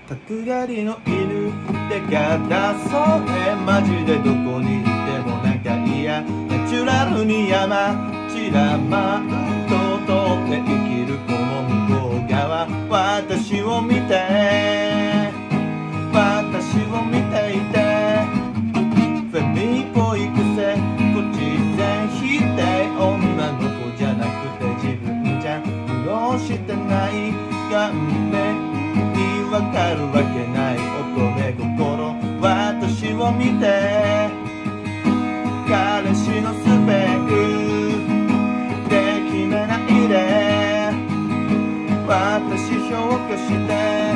角刈りの犬ってかだそうね。マジでどこにいても仲いや。ナチュラルに山散らマウントを取って生きるこの向こう側。私を見て私を見ていて、フェミっぽい癖こっち全否定。女の子じゃなくて自分じゃ苦労してない顔面にわかるわけない乙女心。私を見て彼氏のスペックで決めないで。私評価して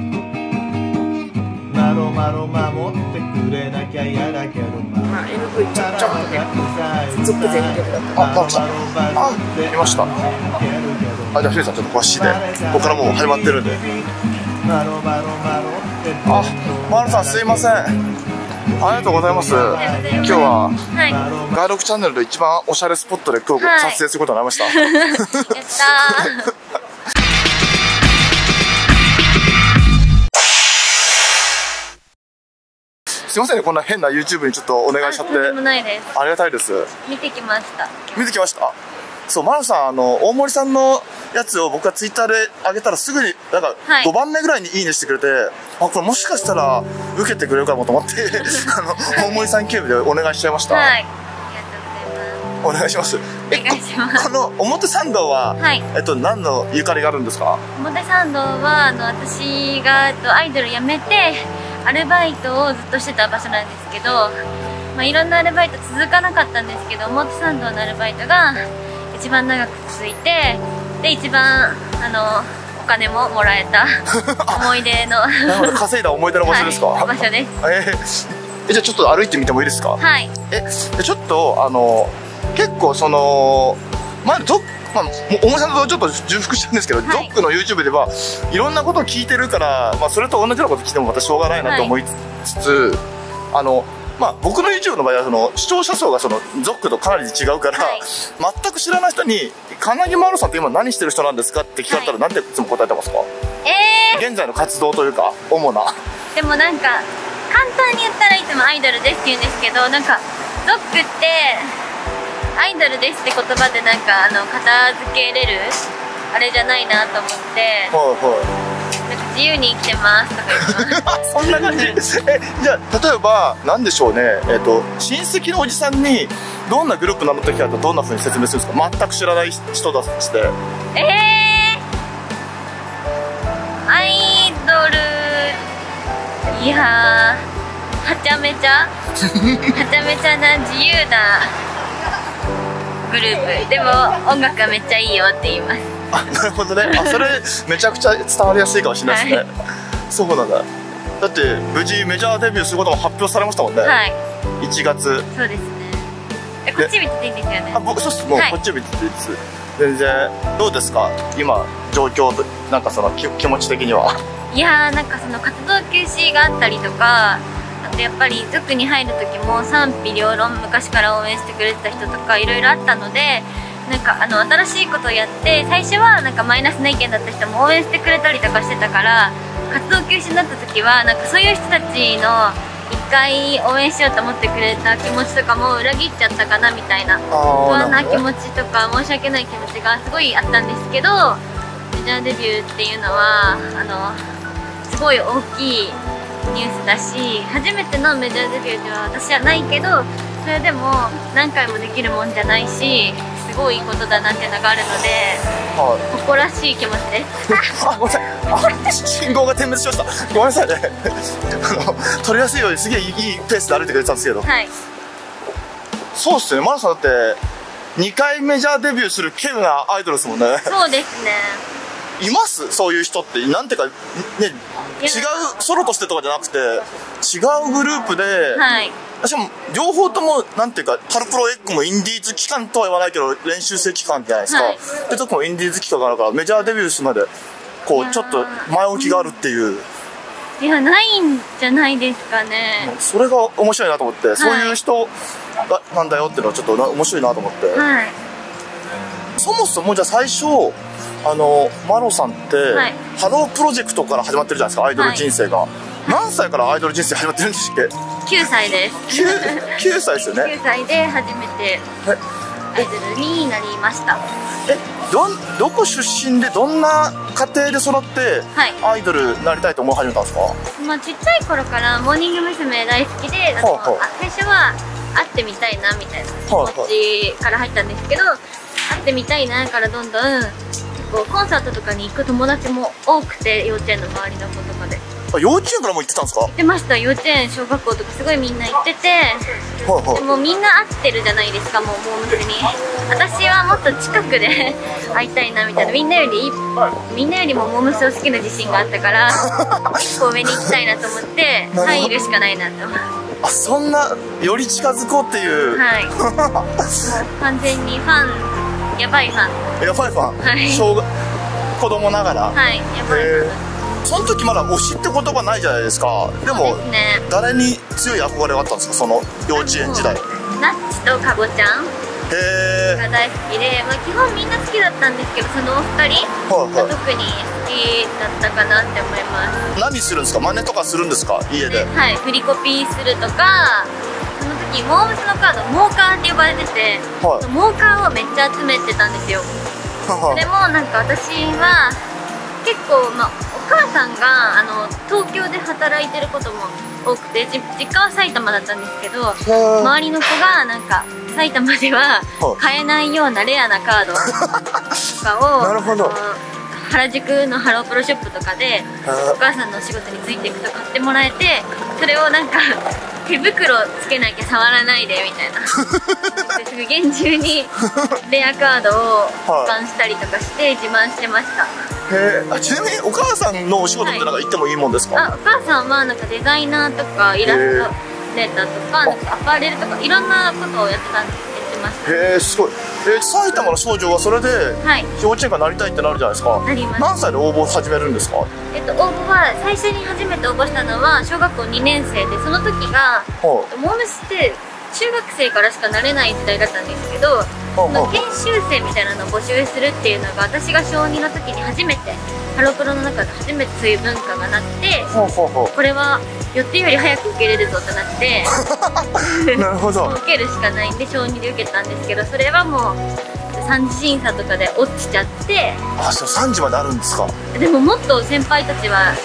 マロマロ守ってくれなきゃ嫌だけど、 まあ MV ちょっとね続前曲だった。 あ、見ました。あ、じゃあ、ひでさん、ちょっと詳しいで、ここからもう始まってるんで。あ、マルさん、すいません。ありがとうございます。今日は、ガイドクチャンネルで一番おしゃれスポットで今日撮影することになりました。 やったー。 すいませんね、こんな変な YouTube にちょっとお願いしちゃって。 とんでもないです。 ありがたいです。 見てきました。 見てきました。そう、マルさん、大森さんのやつを僕がツイッターで上げたらすぐに、なんか、5番目ぐらいにいいねしてくれて、あ、これもしかしたら受けてくれるかもと思って、大森さん経由でお願いしちゃいました。 はい。ありがとうございます。 お願いします。 お願いします。 この表参道は、何のゆかりがあるんですか？ 表参道は、私が、アイドル辞めて、アルバイトをずっとしてた場所なんですけど、まあ、いろんなアルバイト続かなかったんですけど、表参道のアルバイトが一番長く続いて、で一番お金ももらえた思い出のなるほど、稼いだ思い出の場所ですか？ はい、場所です。 じゃあちょっと歩いてみてもいいですか？ はい。 ちょっと結構その前のまあ、大森さんとちょっと重複したんですけど、ドックの YouTube ではいろんなことを聞いてるから、まあ、それと同じようなこと聞いてもまたしょうがないなと思いつつ、まあ、僕の YouTube の場合はその視聴者層がそのゾックとかなり違うから、全く知らない人に「金木マルさんって今何してる人なんですか?」って聞かれたら何ていつも答えてますか？現在の活動というか主な。でもなんか簡単に言ったらいつもアイドルですって言うんですけど、なんかゾックってアイドルですって言葉でなんか片付けれるあれじゃないなと思って、なんか自由に生きてますとか言ってます。 そんな感じ。じゃあ例えばなんでしょうね、親戚のおじさんにどんなグループなの時だとどんな風に説明するんですか？全く知らない人だとして。 アイドル、いやー、はちゃめちゃはちゃめちゃな自由なグループでも音楽がめっちゃいいよって言います。 あ、なるほどね。あ、それめちゃくちゃ伝わりやすいかもしれないですね。そうなんだ。だって無事メジャーデビューすることも発表されましたもんね。 はい。 1月。 そうですね。こっち見てていいんですよね。 あ、僕そうっす。もうこっち見てていいです。全然どうですか？今状況となんかその気持ち的には。 いやー、なんかその活動休止があったりとか。あとやっぱり族に入る時も賛否両論昔から応援してくれてた人とかいろいろあったので、なんか新しいことをやって最初はなんかマイナスな意見だった人も応援してくれたりとかしてたから、活動休止になった時はなんかそういう人たちの一回応援しようと思ってくれた気持ちとかも裏切っちゃったかなみたいな不安な気持ちとか申し訳ない気持ちがすごいあったんですけど、メジャーデビューっていうのはすごい大きいニュースだし、初めてのメジャーデビューでは私はないけど、それでも何回もできるもんじゃないし、すごいいいことだなっていうのがあるので、誇らしい気持ちです。 あ、ごめんなさい。信号が点滅しました。ごめんなさいね。取りやすいようにすげえいいペースで歩いてくれてたんですけど。はい。そうっすね。マルさんだって2回メジャーデビューする稀有なアイドルですもんね。 そうですね。 いますそういう人って。なんていうかね、違うソロとしてとかじゃなくて違うグループで、しかも両方ともなんていうか、ハルプロエッグもインディーズ期間とは言わないけど練習生期間じゃないですか、で特もインディーズ期間があるからメジャーデビューするまでこうちょっと前置きがあるっていう。 いや、ないんじゃないですかね。 それが面白いなと思って、そういう人がなんだよっていうのはちょっと面白いなと思って、そもそもじゃあ最初マロさんって、 はい、 ハロープロジェクトから始まってるじゃないですか、アイドル人生が。はい、何歳からアイドル人生始まってるんでしたっけ？9歳です。 9歳ですよね。 9歳で初めてアイドルになりました。 どこ出身でどんな家庭で育ってアイドルになりたいと思い始めたんですか？ まあちっちゃい頃からモーニング娘。大好きで、最初は会ってみたいなみたいな気持ちから入ったんですけど、会ってみたいなからどんどんこうコンサートとかに行く友達も多くて、幼稚園の周りの子とかで。 幼稚園からも行ってたんですか？行ってました。幼稚園、小学校とかすごいみんな行ってて、でもみんな会ってるじゃないですか、もうモームスに。私はもっと近くで会いたいなみたいな、みんなよりもモームスを好きな自信があったからこう上に行きたいなと思って入るしかないなって思って。 あ、そんなより近づこうっていう。 はい。もう完全にファン、やばいファン。 やばいファン。 はい。 子供ながら。 はい、やばいファン。 その時まだ推しって言葉ないじゃないですか。でも誰に強い憧れがあったんですか、その幼稚園時代。 ナッチとカボちゃんが大好きで、まあ、基本みんな好きだったんですけど、そのお二人が特に好きだったかなって思います。 何するんですか？真似とかするんですか、家で？ はい、振りコピーするとか。その時モームスのカードモーカーって呼ばれてて、モーカーをめっちゃ集めてたんですよ。それもなんか私は結構、まあ、お母さんが東京で働いてることも多くて、実家は埼玉だったんですけど、周りの子がなんか埼玉では買えないようなレアなカードとかをなるほど、 原宿のハロープロショップとかでお母さんのお仕事についていくと買ってもらえて、それをなんか手袋つけなきゃ触らないでみたいなですぐ厳重にレアカードを保管したりとかして自慢してました。 へえ。ちなみにお母さんのお仕事ってなんか言ってもいいもんですか？ お母さんはなんかデザイナーとかイラストレーターとか、なんかアパレルとかいろんなことをやってました。 へえ、すごい。埼玉の少女はそれで幼稚園からなりたいってなるじゃないですか。 なります。 何歳で応募始めるんですか？ 応募は最初に初めて応募したのは小学校2年生で、その時がモームスって中学生からしかなれない時代だったんですけど、研修生みたいなのを募集するっていうのが私が小2の時に初めて、ハロプロの中で初めてそういう文化がなって、これは予定より早く受けれるぞとなってなるほど。 受けるしかないんで小2で受けたんですけど、それはもう3次審査とかで落ちちゃって。 あ、そう、3次まであるんですか？ でももっと先輩たちは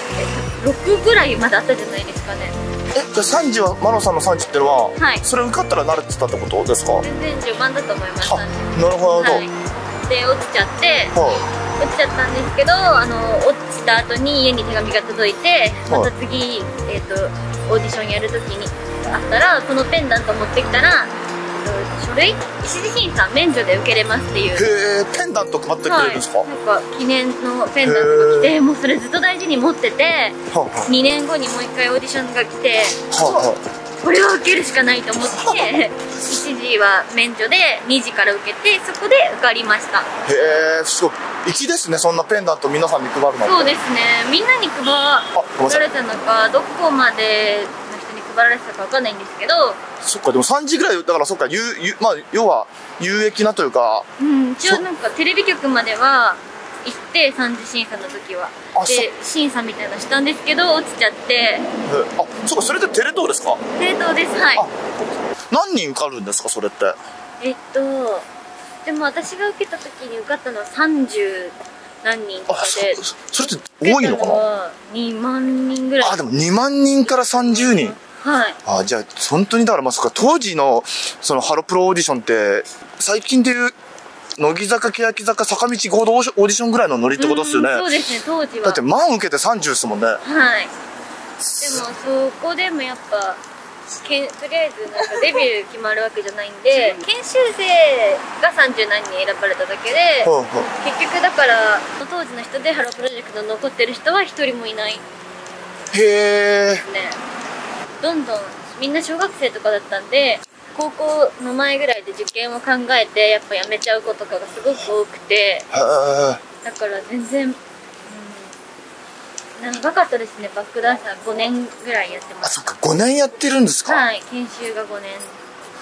6ぐらいまであったじゃないですかね。 じゃあ3次はマロさんの3次ってのは、それ受かったら慣れてたってことですか？ 全然序盤だと思います。 なるほど。 で落ちちゃって、落ちちゃったんですけど、落ちた後に家に手紙が届いて、また次、オーディションやるときにあったら、このペンダント持ってきたら書類一次審査免除で受けれますっていう。 へえ、ペンダント配ってくれるんですか？ なんか記念のペンダントが来て、もうそれずっと大事に持ってて、2年後にもう1回オーディションが来て、これは受けるしかないと思って1次は免除で2次から受けて、そこで受かりました。 へえ、すごい粋ですね、そんなペンダント皆さんに配るの。 そうですね、みんなに配られたのかどこまでの人に配られてたかわかんないんですけど。 そっか、でも3時ぐらいだから、そっか、まあ要は有益なというか、 一応なんかテレビ局までは行って3次審査の時はで審査みたいなのしたんですけど落ちちゃって。 あ、そうか、それってテレ東ですか？ テレ東です。はい。 何人受かるんですか、それって？ でも私が受けた時に受かったのは30何人とかで、 それって多いのかな ？2万人ぐらい。 あ、でも2万人から30人。 はい。 あ、じゃあ本当にだから、まあ、そっか、当時のそのハロプロオーディションって最近でいう乃木坂、欅坂、坂道合同オーディションぐらいのノリってことですよね。 そうですね、当時は。 だって万受けて30ですもんね。 はい。でもそこでもやっぱとりあえずなんかデビュー決まるわけじゃないんで研修生が30何人選ばれただけで、結局だから当時の人でハロープロジェクトに残ってる人は一人もいない。 へえ。 どんどんみんな小学生とかだったんで、高校の前ぐらいで受験を考えてやっぱやめちゃう子とかがすごく多くて、だから全然、長かったですね。バックダンサー5年ぐらいやってます。 あ、そっか、5年やってるんですか？ はい、研修が5年。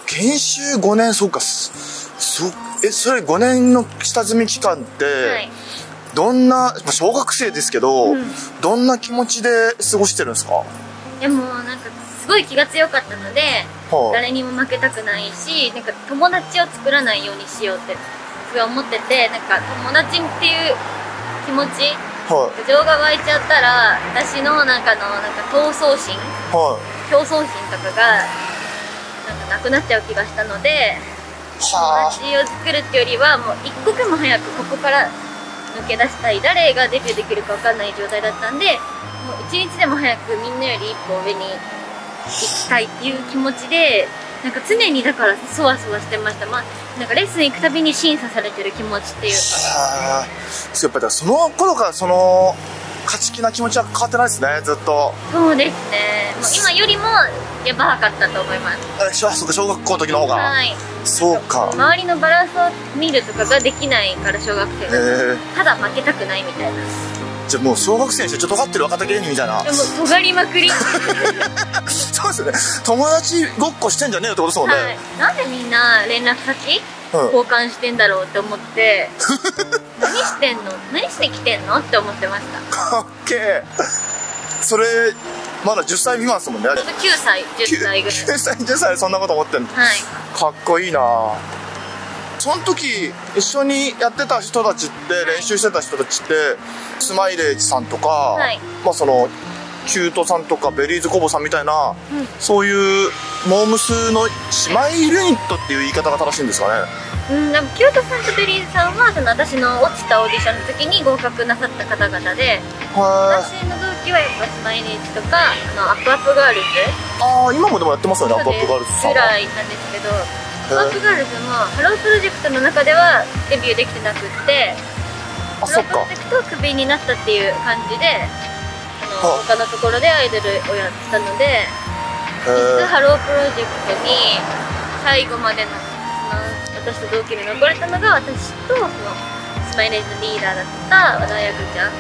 研修5年、そうか。それ5年の下積み期間って、 はい、 どんな、小学生ですけど、どんな気持ちで過ごしてるんですか？ でもなんかすごい気が強かったので、誰にも負けたくないし、なんか友達を作らないようにしようってすごい思ってて、なんか友達っていう気持ち、情が湧いちゃったら私のなんか闘争心、競争心とかがなんかなくなっちゃう気がしたので、友達を作るっていうよりはもう一刻も早くここから抜け出したい、誰がデビューできるか分かんない状態だったんで、もう一日でも早くみんなより一歩上に行きたいっていう気持ちで、なんか常にだからそわそわしてました。なんかレッスン行くたびに審査されてる気持ちっていうか。 やっぱりその頃からその勝ち気な気持ちは変わってないですね、ずっと。 そうですね。もう今よりもやばかったと思います。 小学校の時の方が。 はい。 そうか。 周りのバランスを見るとかができないから小学生だとただ負けたくないみたいな。 じゃあもう小学生にしてちょっと尖ってる若手芸人みたいな。 でも尖りまくり。 そうですよね。友達ごっこしてんじゃねえよってことですもんね。 はい。なんでみんな連絡先交換してんだろうって思って、何してんの、何してきてんのって思ってました。 かっけえ。それまだ10歳未満ですもんね。 9歳10歳ぐらい。 9歳10歳でそんなこと思ってんの。 はい。 かっこいいな。その時一緒にやってた人たちって、練習してた人たちってスマイレージさんとか、 はい、 そのキュートさんとかベリーズコボさんみたいな、そういうモームスの姉妹ユニットっていう言い方が正しいんですかね。 でもキュートさんとベリーズさんは私の落ちたオーディションの時に合格なさった方々で、私の同期はやっぱスマイレージとかアップアップガールズ。 今もでもやってますよね、アップアップガールズさんは。 ぐらいなんですけど、アップアップガールズもハロープロジェクトの中ではデビューできてなくって、ハロープロジェクトをクビになったっていう感じで他のところでアイドルをやってたので、実はハロープロジェクトに最後までの私と同期に残れたのが、私とそのスマイレージのリーダーだった和田彩ちゃん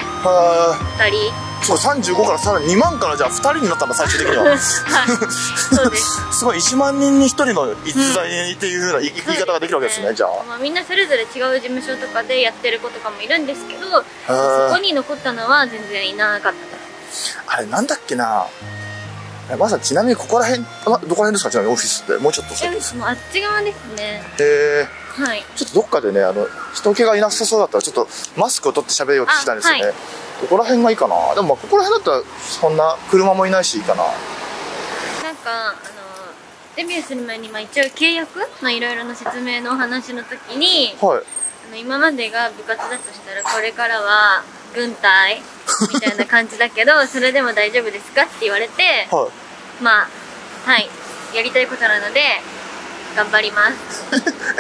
2人。 そう、35からさらに2万からじゃあ2人になったんだ、最終的には。 はい、そうです。 すごい、1万人に1人の逸材っていうふうな言い方ができるわけですね、じゃあ。 みんなそれぞれ違う事務所とかでやってる子とかもいるんですけど、そこに残ったのは全然いなかったです。 あれなんだっけな、まさちなみにここら辺、どこら辺ですか、ちなみにオフィスって。もうちょっと先です。 あっち側ですね。はい。 ちょっとどっかでね、人気がいなさそうだったらちょっとマスクを取って喋るようとしたんですよね。どこら辺がいいかな。でもここら辺だったらそんな車もいないしいいかな。 なんかデビューする前に一応契約のいろいろな説明のお話の時に、今までが部活だとしたらこれからは軍隊みたいな感じだけどそれでも大丈夫ですかって言われて、はい、やりたいことなので頑張ります。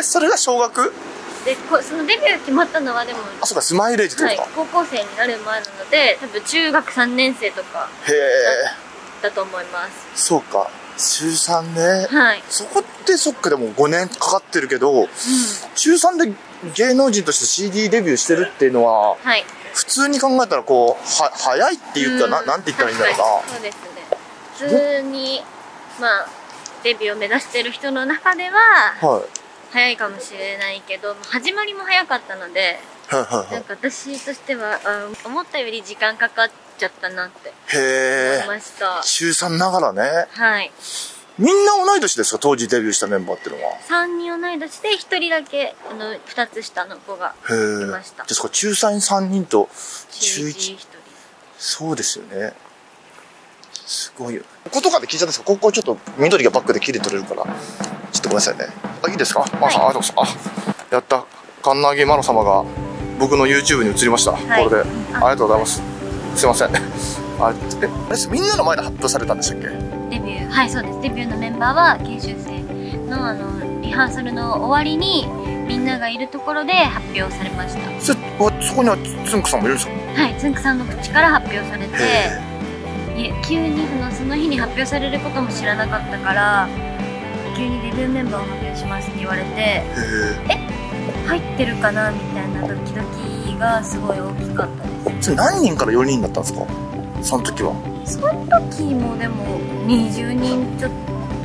それが小学で、そのデビュー決まったのはでも、 そうか、スマイレージとか、 高校生になる前なので、多分中学3年生とかだと思います。 そうか、中3ね。 はい。 そこってそっか、でも5年かかってるけど、中3で芸能人として CD デビューしてるっていうのは、普通に考えたらこう早いっていうか、なんて言ったらいいんだろうな。 そうですね。普通にデビューを目指してる人の中では、早いかもしれないけど、始まりも早かったので、なんか私としては思ったより時間かかっちゃったなって思いました。 中3ながらね。 はい。 みんな同い年ですか、当時デビューしたメンバーっていうのは。 3人同い年で1人だけ2つ下の子がいました。 じゃあ中3、3人と中1、1人。 そうですよね。すごいよ。こことかで聞いちゃうんですか。ここちょっと緑がバックで綺麗に撮れるから、ちょっとごめんなさいね。いいですか。やった。カンナギマノ様が僕の YouTube に移りました。これでありがとうございます。すいません。みんなの前で発表されたんでしたっけ。デビュー、 はいそうです。デビューのメンバーは研修生のリハーサルの終わりにみんながいるところで発表されました。 そこにはつんくさんもいるんですか。 はい、つんくさんの口から発表されて、急にその日に発表されることも知らなかったから、急にデビューメンバーを発表しますって言われて、入ってるかなみたいなドキドキがすごい大きかったです。 それ何人から4人だったんですか、その時は。 その時もでも20人ちょっと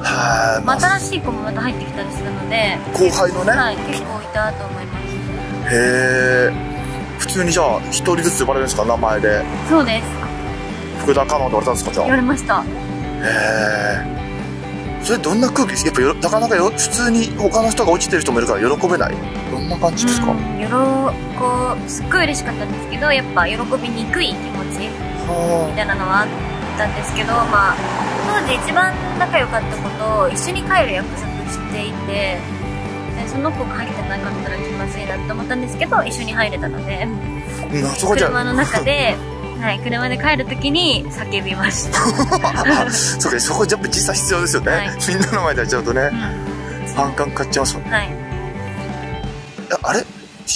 はい、まあ、 新しい子もまた入ってきたりするので、 後輩のね、 はい、結構いたと思います。 へえ。普通にじゃあ一人ずつ呼ばれるんですか、名前で。 そうです。 福田かなって言われたんですか、じゃあ。 言われました。 へえ。それどんな空気ですか？やっぱなかなか普通に他の人が落ちてる人もいるから喜べない？どんな感じですか？ すっごい嬉しかったんですけど、やっぱ喜びにくい気持ちみたいなのはあったんですけど、まあ当時一番仲良かった子と一緒に帰る約束していて、でその子が入ってなかったら気まずいなと思ったんですけど、一緒に入れたので、車の中で、はい、車で帰るときに叫びました。 そうか、そこやっぱ実際必要ですよね、はい、みんなの前でやっちゃうとね、反感買っちゃいますもんね。はい、あれ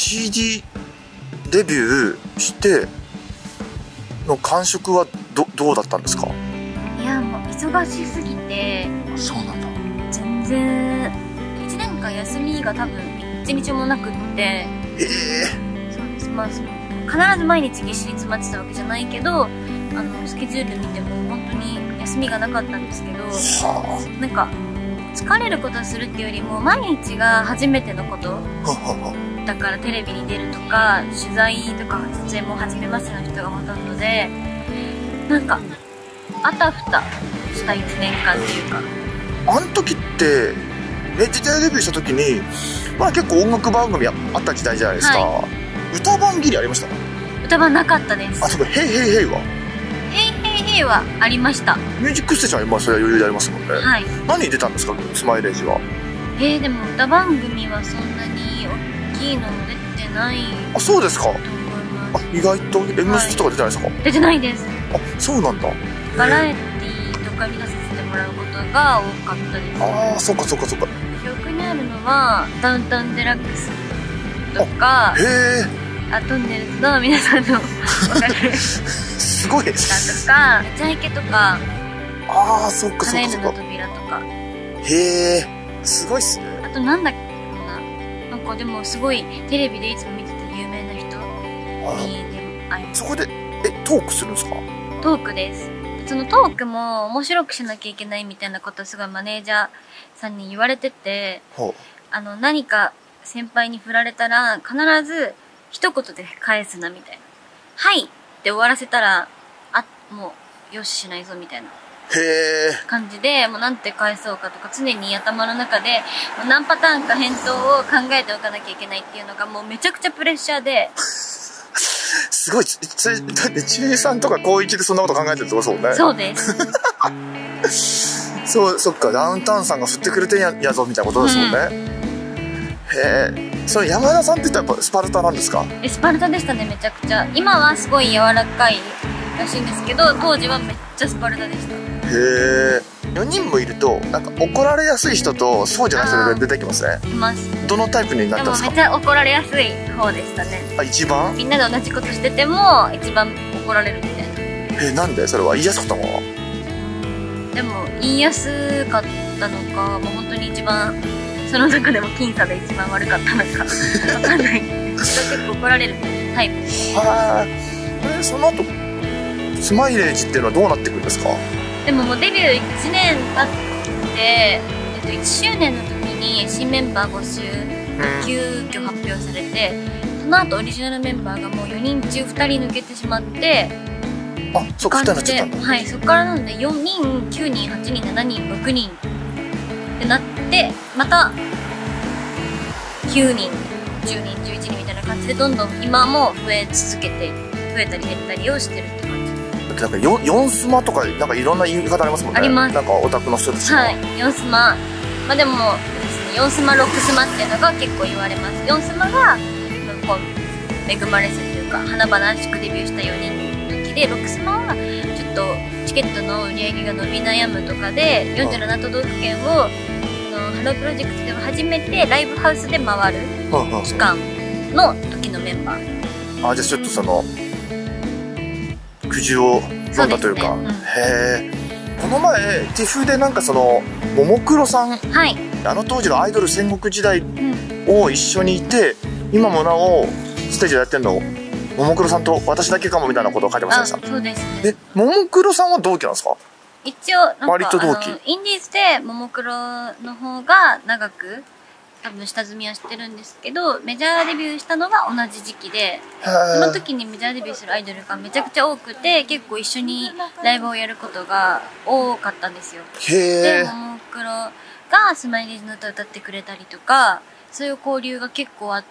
CD デビューしての感触はどうだったんですか？ いや、もう忙しすぎて、 そうなんだ、 全然1年間休みが多分1日もなくって、そうです。まあ必ず毎日ぎっしり詰まってたわけじゃないけど、スケジュール見ても本当に休みがなかったんですけど、なんか疲れることをするっていうよりも毎日が初めてのことだから、テレビに出るとか取材とか撮影も初めましての人がほとんどで、なんかあたふたした1年間っていうか。 あの時って自体デビューした時にまあ結構音楽番組あった時代じゃないですか、はい、歌番切りありました？ 歌番なかったです。 あ、そうか。ヘイヘイヘイははありました。 ミュージックステーションは今それは余裕でありますもんね。はい。何に出たんですか、スマイレージは？ でも歌番組はそんなに大きいの出てない。 あ、そうですか。意外と M ステとか出てないですか？ 出てないです。 あ、そうなんだ。 バラエティーとかに出させてもらうことが多かったです。 ああ、そっかそっかそっか。 記憶にあるのはダウンタウンデラックスとか、トンネルズの皆さんのおかげすごいとか、めちゃイケとか、 ああ、そっかそっかそっか。 カレーの扉とか。 へえ、すごいっすね。 あとなんだっけな、なんかでもすごいテレビでいつも見てた有名な人にそこでトークするんですか？ トークです。そのトークも面白くしなきゃいけないみたいなことをすごいマネージャーさんに言われてて、何か先輩に振られたら必ず一言で返すなみたいな。はいって終わらせたら、もうよししないぞみたいな感じで、もうなんて返そうかとか常に頭の中でもう何パターンか返答を考えておかなきゃいけないっていうのがもうめちゃくちゃプレッシャーで。 すごい。だってちえさんとか高一でそんなこと考えてるってことですもんね。 そうです。 そっか、ダウンタウンさんが振ってくれてんやぞみたいなことですもんね。へえ。それ山田さんって言ったらやっぱスパルタなんですか？ スパルタでしたね、めちゃくちゃ。今はすごい柔らかいらしいんですけど、当時はめっちゃスパルタでした。 へえ。4人もいるとなんか怒られやすい人とそうじゃない人が出てきますね。 います。 どのタイプになったんですか？ でもめっちゃ怒られやすい方でしたね。 あ、一番？ みんなで同じことしてても一番怒られるみたいな。 なんで？それは言いやすかったの？ でも言いやすかったのか、もう本当に一番その中でも僅差で一番悪かったのかわかんない。結構怒られるタイプです。 はい。その後スマイレージっていうのはどうなってくるんですか？ でももうデビュー1年経って、1周年の時に新メンバー募集急遽発表されて、その後オリジナルメンバーがもう4人中2人抜けてしまって、 あ、そっか、2人になっちゃったんだ。 はい、そっからなので4人9人8人7人6人ってなって、また9人10人11人みたいな感じでどんどん今も増え続けて、増えたり減ったりをしてるって感じ。 なんか4スマとかなんかいろんな言い方ありますもんね。 あります。 なんかオタクの人たちが。 はい、4スマ。まあでもですね、4スマ6スマっていうのが結構言われます。4スマがこう恵まれずというか華々しくデビューした4人の時で、6スマはちょっとチケットの売り上げが伸び悩むとかで47都道府県をハロープロジェクトでは初めてライブハウスで回る期間の時のメンバー。 あ、じゃあちょっとその苦渋を飲んだというか。へえ。この前 TIFF でなんかそのももクロさん、はい、あの当時のアイドル戦国時代を一緒にいて、今もなおステージでやってるのももクロさんと私だけかもみたいなことを書いてました。 そうですね。 ももクロさんは同期なんですか？ 一応なんか割と同期。 インディーズでももクロの方が長く多分下積みはしてるんですけど、メジャーデビューしたのが同じ時期で、その時にメジャーデビューするアイドルがめちゃくちゃ多くて、結構一緒にライブをやることが多かったんですよ。でももクロがスマイリーズの歌を歌ってくれたりとか、そういう交流が結構あって、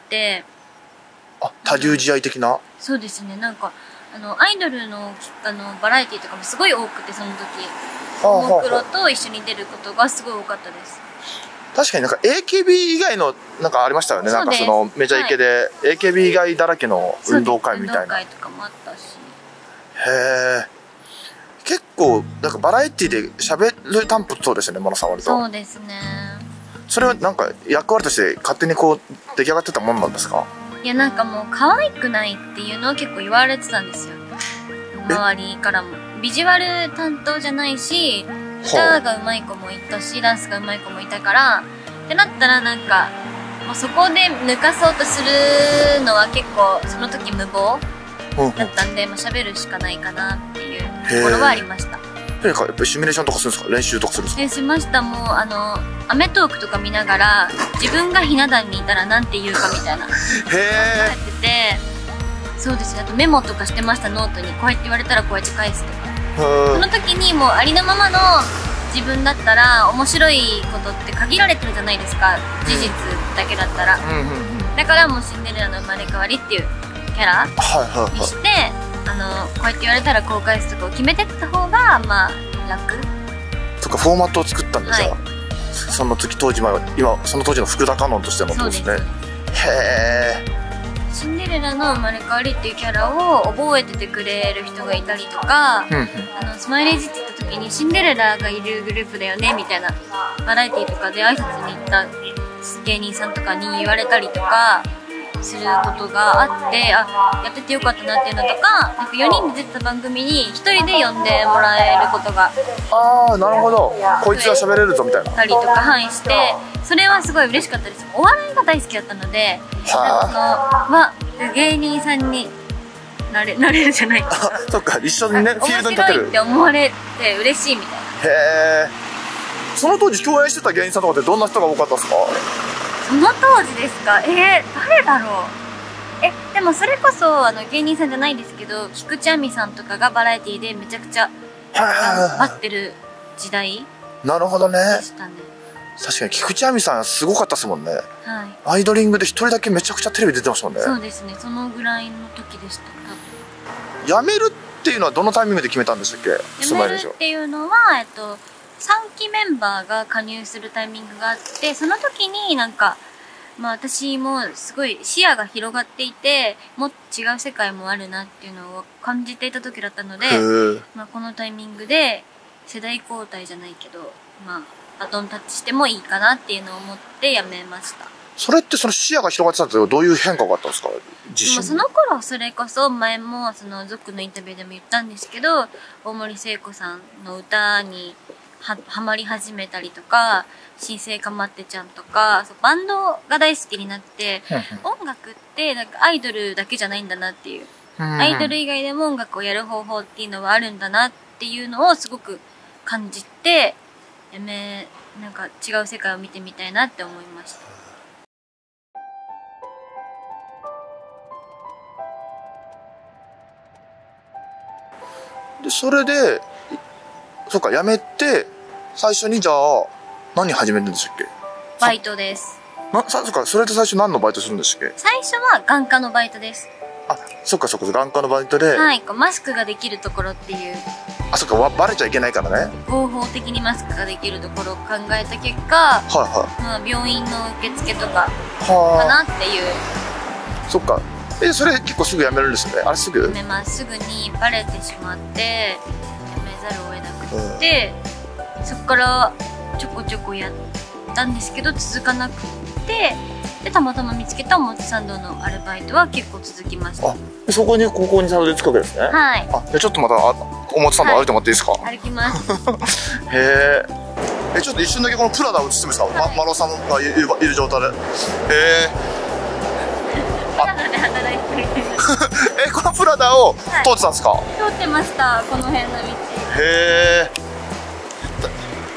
あ、多流試合的な。 そうですね、なんかアイドルのバラエティとかもすごい多くて、その時ももクロと一緒に出ることがすごい多かったです。 確かになんか AKB 以外のなんかありましたよね。なんかそのメジャー系で AKB 以外だらけの運動会みたいな。 運動会とかもあったし。 へえ。結構なんかバラエティで喋る担保そうですよね、モノさん割と。 そうですね。 それはなんか役割として勝手にこう出来上がってたもんなんですか？ いや、なんかもう可愛くないっていうのは結構言われてたんですよ、周りからも。ビジュアル担当じゃないし、歌が上手い子もいたし、ダンスが上手い子もいたから、ってなったらなんかもうそこで抜かそうとするのは結構その時無謀だったんで、まあ、喋るしかないかなっていうところはありました。 やっぱりシミュレーションとかするんですか？練習とかするんですか？ しました。もうアメトーークとか見ながら自分がひな壇にいたらなんて言うかみたいなやってて、そうですね。あとメモとかしてました、ノートに。こうやって言われたらこうやって返すとか。その時にもうありのままの自分だったら面白いことって限られてるじゃないですか、事実だけだったら。だからもうシンデレラの生まれ変わりっていうキャラにして、こうやって言われたらこう返すとかを決めてった方がまあ楽。 とかフォーマットを作ったんですよ、その時当時今その当時の福田カノンとしてのことですね。へえ。 シンデレラの生まれ変わりっていうキャラを覚えててくれる人がいたりとか、スマイレージって言った時にシンデレラがいるグループだよねみたいなバラエティとかで挨拶に行った芸人さんとかに言われたりとかすることがあって、あ、やっててよかったなっていうのとか、なんか4人で出てた番組に1人で呼んでもらえることが、 ああ、なるほど、こいつは喋れるぞみたいなたりとかして、それはすごい嬉しかったです。お笑いが大好きだったので、芸人さんになれるじゃないですか。 そっか、一緒にね、フィールドに立てる。 面白いって思われて嬉しいみたいな。 へえ。その当時共演してた芸人さんとかってどんな人が多かったですか？ その当時ですか？誰だろう。でもそれこそ芸人さんじゃないですけど、菊池亜美さんとかがバラエティでめちゃくちゃ頑張ってる時代。 なるほどね。 でしたね。確かに菊池亜美さんすごかったですもんね。 はい。 アイドリングで一人だけめちゃくちゃテレビ出てましたもんね。 そうですね。そのぐらいの時でした。 多分。辞めるっていうのはどのタイミングで決めたんでしたっけ？ 辞めるっていうのは3期メンバーが加入するタイミングがあって、その時になんか、まあ私もすごい視野が広がっていて、もっと違う世界もあるなっていうのを感じていた時だったので、まあこのタイミングで世代交代じゃないけど、まあバトンタッチしてもいいかなっていうのを思って辞めました。 それってその視野が広がってたってどういう変化があったんですか？自身。 その頃それこそ前も族のインタビューでも言ったんですけど、大森聖子さんの歌にハマり始めたりとか、新生かまってちゃんとか、バンドが大好きになって、音楽ってなんかアイドルだけじゃないんだなっていう、アイドル以外でも音楽をやる方法っていうのはあるんだなっていうのをすごく感じて、なんか違う世界を見てみたいなって思いました。 でそれでそっか、辞めて最初にじゃあ何始めるんでしたっけ？ バイトです。 そっか、それで最初何のバイトするんでしたっけ？ 最初は眼科のバイトです。 あ、そっか、眼科のバイトで、 はい、マスクができるところっていう。 あ、そっか、バレちゃいけないからね。 合法的にマスクができるところを考えた結果、まあ病院の受付とかかなっていう。 そっか。それ結構すぐ辞めるんですよね。あれすぐ？ 辞めます。すぐにバレてしまって辞めざるを得なくて、そこからちょこちょこやったんですけど続かなくて、でたまたま見つけた表参道のアルバイトは結構続きました。 あ、そこに高校にたどり着くわけですね。 はい。 あ、じゃあちょっとまた表参道歩いてもらっていいですか？ 歩きます。 へえ。ちょっと一瞬だけこのプラダを映してもいいですか？マロさんがいる状態で。へえ。 プラダで働いてる。 このプラダを通ってたんですか？ 通ってました、この辺の道。 へえ。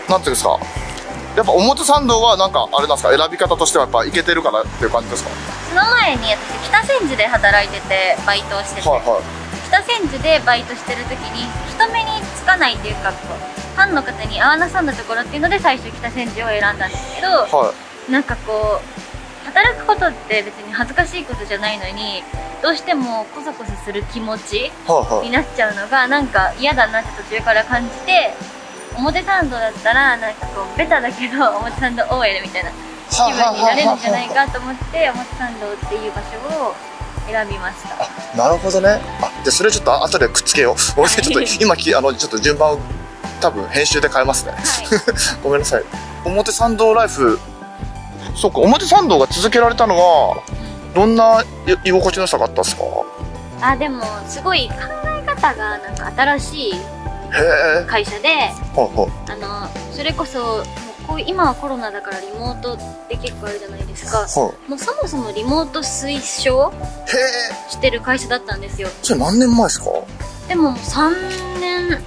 なんていうんですか、やっぱ表参道はなんかあれなんですか、選び方としてはやっぱイケてるからっていう感じですか？ その前に私北千住で働いててバイトをしてて、 はいはい。 北千住でバイトしてる時に人目につかないっていうか、こうファンの方に合わなそうなところっていうので最初北千住を選んだんですけど、 はい。 なんかこう働くことって別に恥ずかしいことじゃないのに、どうしてもコソコソする気持ちはいになっちゃうのがなんか嫌だなって途中から感じて、表参道だったらなんかこうベタだけど表参道 OL みたいな気分になれるんじゃないかと思って表参道っていう場所を選びました。 あ、なるほどね。あ、じゃあそれちょっと後でくっつけよう。ごめんなさい、ちょっと今ちょっと順番を多分編集で変えますね。 はいごめんなさい。表参道ライフ、そうか、表参道が続けられたのはどんな居心地の良さがあったんですか？ あ、でもすごい考え方がなんか新しいへえ。 会社で、 はそれこそもうこう今はコロナだからリモートって結構あるじゃないですか。 いはい。はもうそもそもリモート推奨い。へえ。 してる会社だったんですよ。 それ何年前ですか？ でももう3年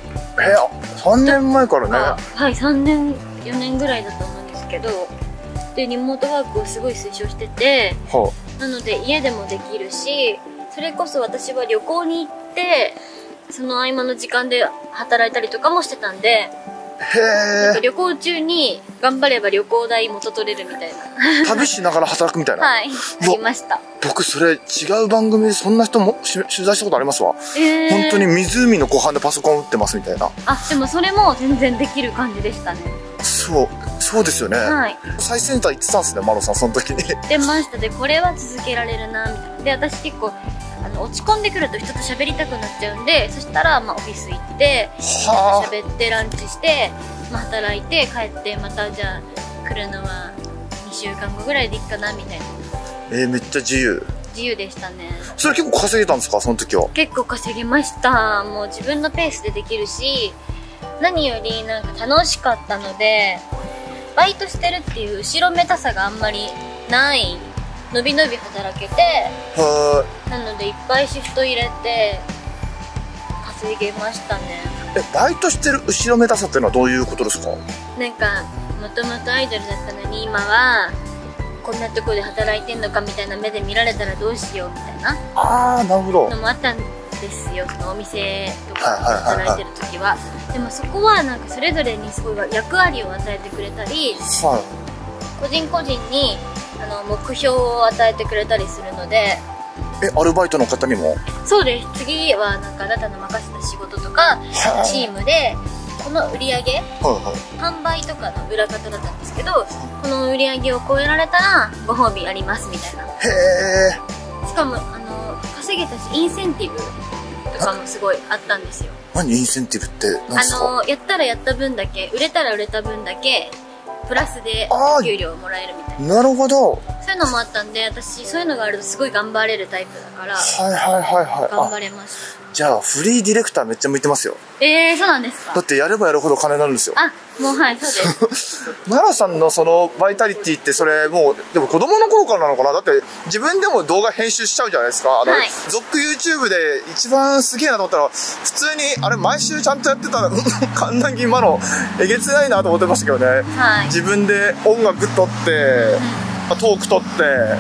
3年前からね。 はい3年4年ぐらいだと思うんですけど、でリモートワークをすごい推奨してて、 はなので家でもできるし、それこそ私は旅行に行ってその合間の時間で働いたりとかもしてたんで、 へえ。 旅行中に頑張れば旅行代元取れるみたいな旅しながら働くみたいな。 はいありました。 僕それ違う番組でそんな人も取材したことありますわ。本当に湖の湖畔でパソコン打ってますみたいな。 あ、でもそれも全然できる感じでしたね。 そうですよね。 はい最先端行ってたんですね、マロさんその時に。 出ました。でこれは続けられるなみたいな。で私結構落ち込んでくると人と喋りたくなっちゃうんで、そしたらまあオフィス行っては喋ってランチして、まあ、働いて帰ってまたじゃあ来るのは2週間後ぐらいでいいかなみたいな。 めっちゃ自由。 自由でしたね。 それ結構稼げたんですか、その時は？ 結構稼ぎました。もう自分のペースでできるし、何よりなんか楽しかったので、バイトしてるっていう後ろめたさがあんまりない、のびのび働けて、 はなのでいっぱいシフト入れて稼げましたね。 い。バイトしてる後ろめたさっていうのはどういうことですか？ なんかもともとアイドルだったのに今はこんなとこで働いてんのかみたいな目で見られたらどうしようみたいなああ、なるほど。 のもあったんですよ。そのお店とかではいはいはいはい働いてる時は。でもそこはなんかそれぞれにすごい役割を与えてくれたり、 は個人個人に目標を与えてくれたりするので。 い。アルバイトの方にも？ そうです。次はなんかあなたの任せた仕事とかチームでこの売り上げ、 はいはい。 販売とかの裏方だったんですけど、この売り上げを超えられたらご褒美ありますみたいな。 へえ。 しかも稼げたしインセンティブとかもすごいあったんですよ。 何インセンティブって何ですか？ やったらやった分だけ、売れたら売れた分だけプラスで給料もらえるみたいな。 なるほど。 そういうのもあったんで、私そういうのがあるとすごい頑張れるタイプだからはいはいはいはい。 頑張れました。 じゃあフリーディレクターめっちゃ向いてますよ。 そうなんですか？ だってやればやるほど金になるんですよ。 あ、もうはい、そうです。 マラさんのそのバイタリティってそれもうでも子供の頃からなのかな。だって自分でも動画編集しちゃうじゃないですか。 はいゾック YouTube で一番すげえなと思ったら普通にあれ毎週ちゃんとやってたらカンナギマのえげつないなと思ってましたけどね。 はい。 自分で音楽撮ってトーク撮って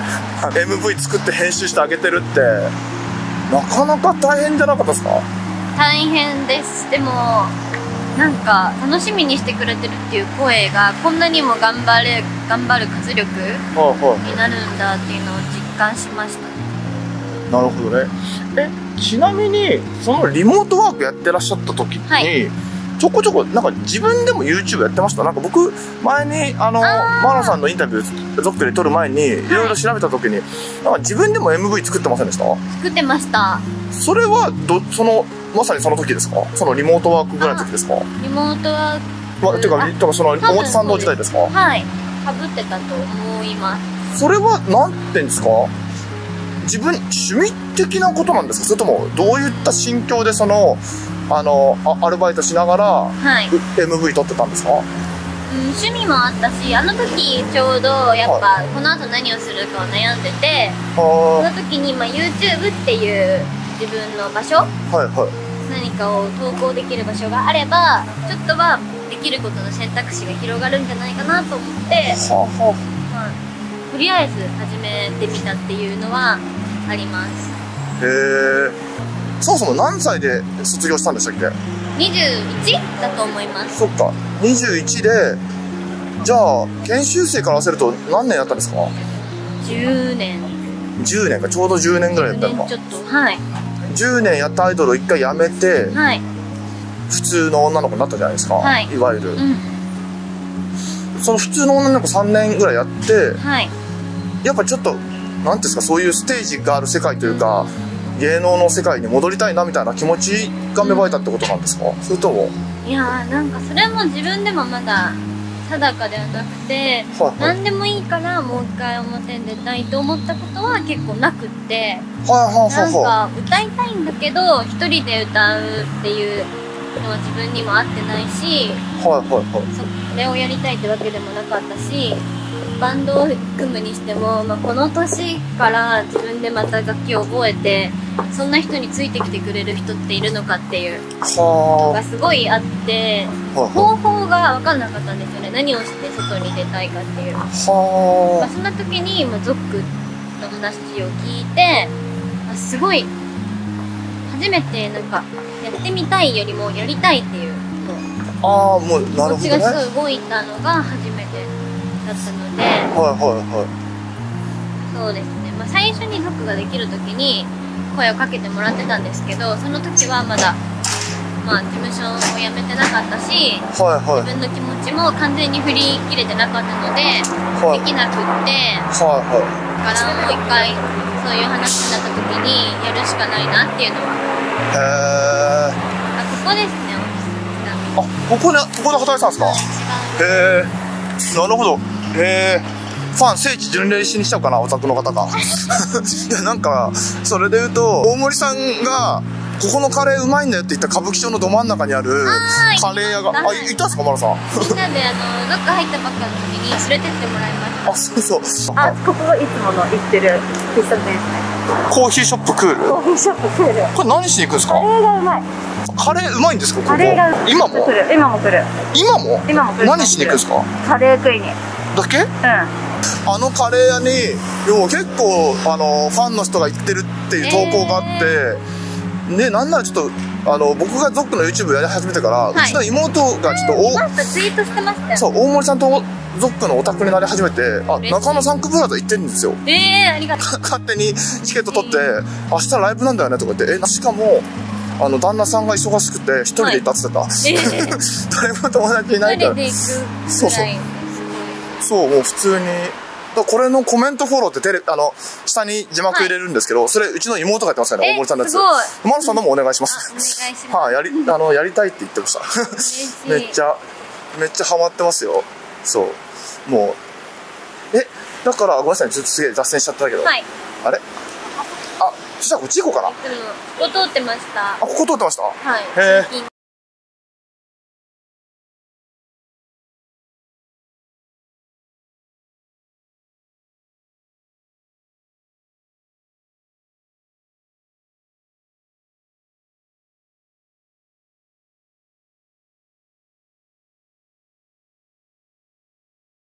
MV 作って編集してあげてるってなかなか大変じゃなかったですか？ 大変です。でもなんか楽しみにしてくれてるっていう声がこんなにも頑張る活力になるんだっていうのを実感しましたね。 なるほどね。ちなみにそのリモートワークやってらっしゃった時に、 はい、 ちょこちょこなんか自分でも YouTube やってました？なんか僕前にマナさんのインタビューゾックで撮る前にいろいろ調べた時に、なんか自分でも MV 作ってませんでした？ 作ってました。 それはまさにその時ですか？そのリモートワークぐらいの時ですか？ リモートワークてかその表参道時代ですか？ はい、かぶってたと思います。 それはなんていうんですか、自分趣味的なことなんですか？それともどういった心境でアルバイトしながら、 はい、 MV 撮ってたんですか？ 趣味もあったし、あの時ちょうどやっぱ、この後何をするかを悩んでて、その時にYouTube っていう自分の場所、何かを投稿できる場所があればちょっとはできることの選択肢が広がるんじゃないかなと思って、 はまあ、とりあえず始めてみたっていうのはあります。 あ、へえ。そもそも何歳で卒業したんでしたっけ？ 21 だと思います。 そっか、21で、じゃあ研修生から合わせると何年やったんですか 10年 ？10年か、ちょうど10年ぐらいやったのか。 ちょっと、はい 10年やったアイドルを1回やめて、 はい、 普通の女の子になったじゃないですか、 はい、 いわゆる、 うん、 その普通の女の子3年ぐらいやって、 はい、 やっぱちょっとなんていうんですか、そういうステージがある世界というか、芸能の世界に戻りたいなみたいな気持ちが芽生えたってことなんですか？それとも、 いやー、なんかそれも自分でもまだ定かではなくて、 はいはい、 何でもいいからもう一回表に出たいと思ったことは結構なくって、 はいはいなんはいはか歌いたいんだけど一人で歌うっていうのは自分にも合ってないし、 いはいはいはい、 それをやりたいってわけでもなかったし、バンドを組むにしても、まあ、この年から自分でまた楽器を覚えてそんな人についてきてくれる人っているのかっていうのがすごいあって、 は方法が分かんなかったんですよね。何をして外に出たいかっていう。まあ、 はそんな時に、まあ、ゾックの話を聞いて、あ、すごい初めてなんかやってみたいよりもやりたいっていうあ、ああ、もうなるほどね。 気持ちがすごい動いたのが初めてだったので、 はいはいはい。 そうですね、まあ、最初にゾックができる時に声をかけてもらってたんですけど、その時はまだ、まあ、事務所を辞めてなかったし、 はいはい、 自分の気持ちも完全に振り切れてなかったので、 はい、 できなくって、 はいはい、 だからもう一回そういう話になった時にやるしかないなっていうのは。 へえ。 あ、ここですね、 あ、ここで働いてたんですか？へえ、なるほど。へえ、ファン聖地巡礼しにしちゃおうかな、オタクの方が。いや、なんかそれで言うと大森さんがここのカレーうまいんだよって言った歌舞伎町のど真ん中にあるカレー屋が、あ、行ったんですか、マラさん？ みんなでゾック入ったばっかの時に連れてってもらいました。 あ、そうそう。 あ、ここがいつもの行ってる喫茶店ですね。 コーヒーショップクール。 コーヒーショップクール。 これ何しに行くんですか？ カレーがうまい。 カレーうまいんですか？ここカレーが今も来る。今も来る。 今も今も来る。 何しに行くんですか？ カレー食いに。 だけ？あのカレー屋にでも結構ファンの人が行ってるっていう投稿があって、でなんならちょっと僕がゾックの YouTube やり始めてから、 はい、 うちの妹がちょっとツイートしてましたよ。 そう、大森さんとゾックのオタクになり始めて、あ、中野サンクブラザー行ってるんですよ。 ありがとう。 勝手にチケット取って、明日ライブなんだよねとか言って、しかも旦那さんが忙しくて一人で行ったって言ってた。誰も友達いないから。そうそう。そう、もう普通に。これのコメントフォローって下に字幕入れるんですけど、それうちの妹がやってますからね、大森さんのやつ。マルさんのもお願いします。 お願いします。 はい、やりたいって言ってました。めっちゃハマってますよ。そう。もう。だから、ごめんなさい、ちょっとすげえ脱線しちゃったけど。はい。あれ？あ、そしたらこっち行こうかな。 ここ通ってました。 あ、ここ通ってました？ はい。 へえ。